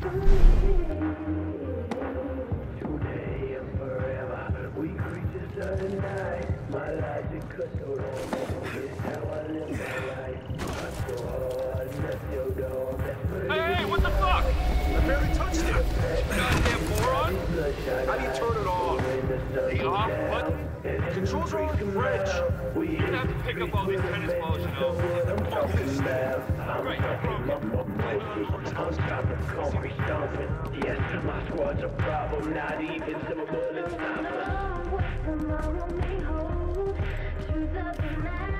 Today and forever, we creatures of the night. My logic could so long. It's how I live my life. I so hard, that's your dog. Hey, what the fuck? I barely touched it. Goddamn moron. How do you turn it off? The off button? Controls are on French. You're gonna have to pick up all these tennis balls, you know. Fuck this. Right, I'm stopping concrete stomping. Yes, my squad's a problem. Not even some bullets stop us. Tomorrow may hold truth of the matter.